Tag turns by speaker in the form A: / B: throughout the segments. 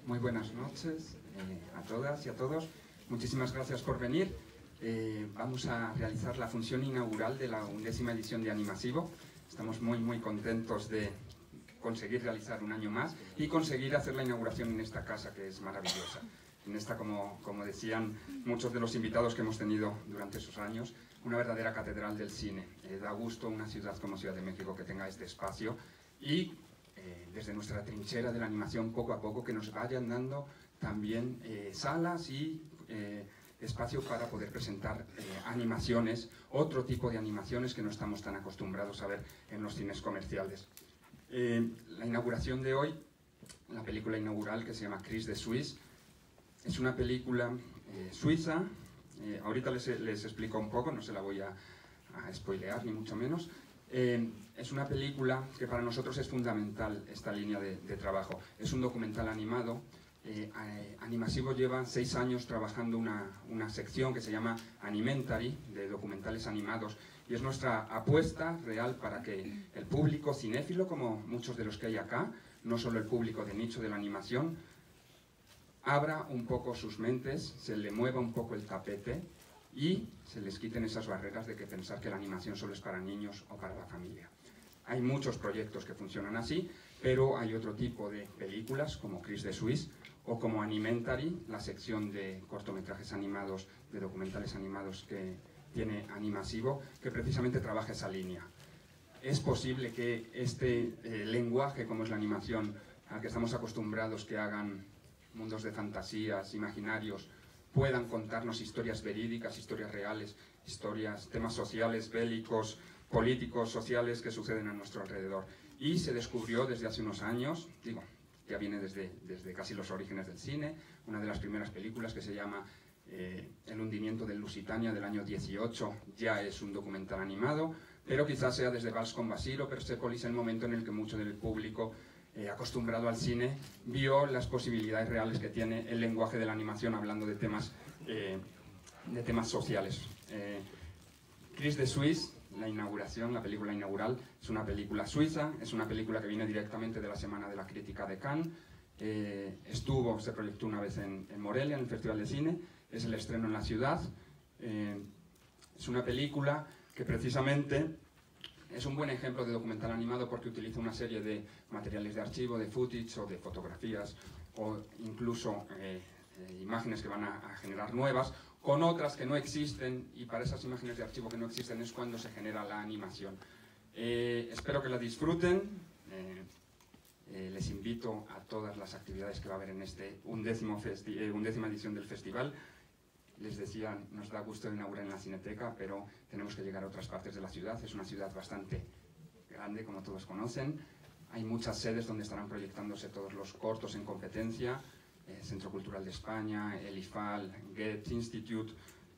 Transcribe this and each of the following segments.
A: Muy buenas noches a todas y a todos. Muchísimas gracias por venir. Vamos a realizar la función inaugural de la 11ª edición de Animasivo. Estamos muy contentos de conseguir realizar un año más y conseguir hacer la inauguración en esta casa, que es maravillosa. En esta, como decían muchos de los invitados que hemos tenido durante esos años, una verdadera catedral del cine. Da gusto una ciudad como Ciudad de México que tenga este espacio y desde nuestra trinchera de la animación, poco a poco, que nos vayan dando también salas y espacio para poder presentar animaciones, otro tipo de animaciones que no estamos tan acostumbrados a ver en los cines comerciales. La inauguración de hoy, la película inaugural, que se llama Chris the Swiss, es una película suiza. Ahorita les explico un poco, no se la voy a spoilear ni mucho menos. Es una película que para nosotros es fundamental, esta línea de trabajo. Es un documental animado. Animasivo lleva 6 años trabajando una sección que se llama Animentary, de documentales animados, y es nuestra apuesta real para que el público cinéfilo, como muchos de los que hay acá, no solo el público de nicho de la animación, abra un poco sus mentes, se le mueva un poco el tapete y se les quiten esas barreras de que pensar que la animación solo es para niños o para la familia. Hay muchos proyectos que funcionan así, pero hay otro tipo de películas como Chris the Swiss o como Animentary, la sección de cortometrajes animados, de documentales animados que tiene Animasivo, que precisamente trabaja esa línea. Es posible que este lenguaje, como es la animación, al que estamos acostumbrados, que hagan mundos de fantasías, imaginarios, puedan contarnos historias verídicas, historias reales, temas sociales, bélicos, políticos, sociales que suceden a nuestro alrededor. Y se descubrió desde hace unos años, ya viene desde casi los orígenes del cine, una de las primeras películas que se llama El hundimiento del Lusitania, del año 18, ya es un documental animado, pero quizás sea desde Vals con Basil o Persepolis el momento en el que mucho del público acostumbrado al cine vio las posibilidades reales que tiene el lenguaje de la animación hablando de temas sociales. Chris the Swiss, la película inaugural, es una película suiza, es una película que viene directamente de la Semana de la Crítica de Cannes. Se proyectó una vez en Morelia, en el Festival de Cine, es el estreno en la ciudad. Es una película que precisamente es un buen ejemplo de documental animado porque utiliza una serie de materiales de archivo, de footage o de fotografías o incluso imágenes que van a generar nuevas con otras que no existen, y para esas imágenes de archivo que no existen es cuando se genera la animación. Espero que la disfruten. Les invito a todas las actividades que va a haber en este 11ª edición del festival. Les decía, nos da gusto inaugurar en la Cineteca, pero tenemos que llegar a otras partes de la ciudad. Es una ciudad bastante grande, como todos conocen. Hay muchas sedes donde estarán proyectándose todos los cortos en competencia. Centro Cultural de España, el IFAL, Goethe Institute.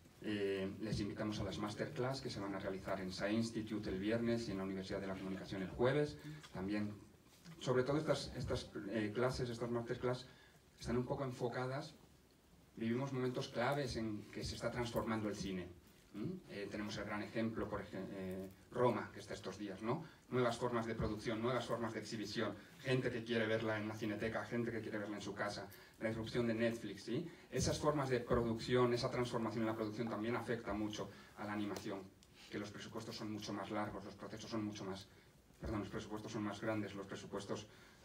A: Les invitamos a las masterclass que se van a realizar en SAE Institute el viernes y en la Universidad de la Comunicación el jueves. También, sobre todo estas masterclass, están un poco enfocadas. Vivimos momentos claves en que se está transformando el cine. Tenemos el gran ejemplo, por ejemplo, Roma, que está estos días, ¿no? Nuevas formas de producción, nuevas formas de exhibición, gente que quiere verla en la Cineteca, gente que quiere verla en su casa, la irrupción de Netflix, ¿sí? Esas formas de producción, esa transformación en la producción también afecta mucho a la animación, que los presupuestos son mucho más largos, los procesos son los presupuestos son más grandes, los procesos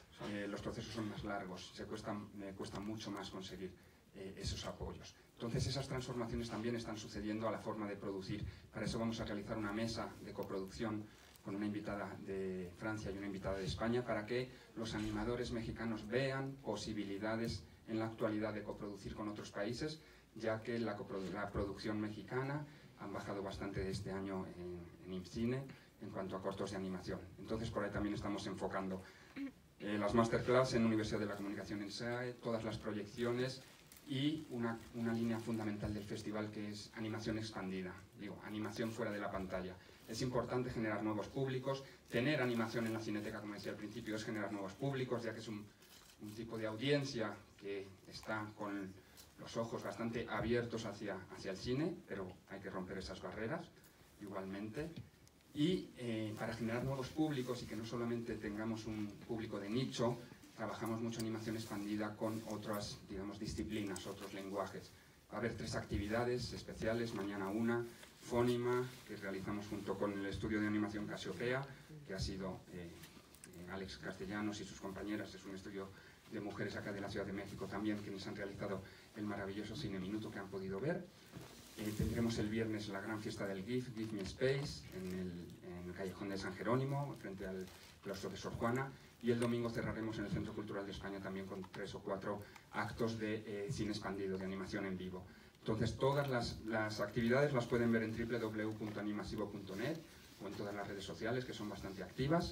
A: son más largos, cuesta mucho más conseguir esos apoyos. Entonces esas transformaciones también están sucediendo a la forma de producir. Para eso vamos a realizar una mesa de coproducción con una invitada de Francia y una invitada de España para que los animadores mexicanos vean posibilidades en la actualidad de coproducir con otros países, ya que la producción mexicana ha bajado bastante este año en IMCINE en cuanto a cortos de animación. Entonces por ahí también estamos enfocando las masterclass en Universidad de la Comunicación en SAE, todas las proyecciones y una línea fundamental del festival, que es animación expandida, animación fuera de la pantalla. Es importante generar nuevos públicos. Tener animación en la Cineteca, como decía al principio, es generar nuevos públicos, ya que es un tipo de audiencia que está con los ojos bastante abiertos hacia el cine, pero hay que romper esas barreras igualmente. Y para generar nuevos públicos y que no solamente tengamos un público de nicho, trabajamos mucho animación expandida con otras, digamos, disciplinas, otros lenguajes. Va a haber 3 actividades especiales, mañana una, Fónima, que realizamos junto con el estudio de animación Casiopea, que ha sido Alex Castellanos y sus compañeras, es un estudio de mujeres acá de la Ciudad de México también, quienes han realizado el maravilloso Cine Minuto que han podido ver. Tendremos el viernes la gran fiesta del GIF, Give Me Space, en el Callejón de San Jerónimo, frente al claustro de Sor Juana, y el domingo cerraremos en el Centro Cultural de España también con 3 o 4 actos de cine expandido, de animación en vivo. Entonces todas las actividades las pueden ver en www.animasivo.net o en todas las redes sociales, que son bastante activas.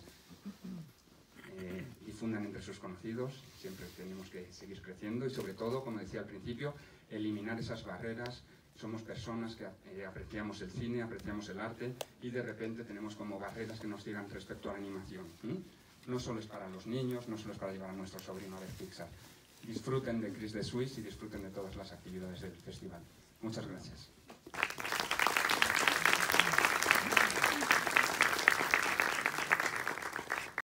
A: Difundan entre sus conocidos, siempre tenemos que seguir creciendo y sobre todo, como decía al principio, eliminar esas barreras. Somos personas que apreciamos el cine, apreciamos el arte y de repente tenemos como barreras que nos ciegan respecto a la animación. No solo es para los niños, no solo es para llevar a nuestro sobrino a ver Pixar. Disfruten de Chris de Suisse y disfruten de todas las actividades del festival. Muchas gracias.